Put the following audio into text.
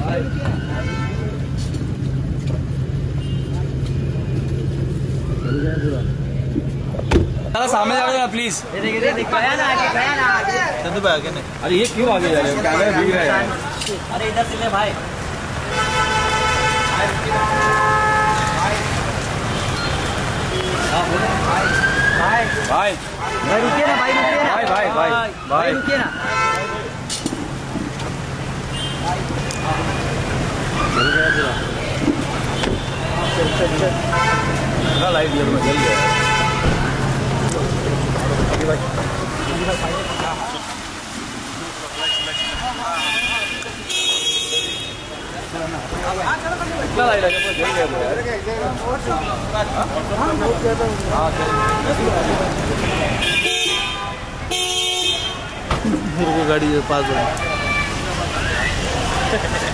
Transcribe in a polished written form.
सामने जाओ प्लीज। चंदू भाई आगे नहीं। अरे ये क्यों आगे जा रहे हो? कैमरा भीग रहा है। अरे इधर से ले भाई। भाई भाई भाई रुकिए ना, भाई रुकिए ना, भाई भाई भाई भाई रुकिए ना। पूरा लाइट जल गया। गाड़ी के पास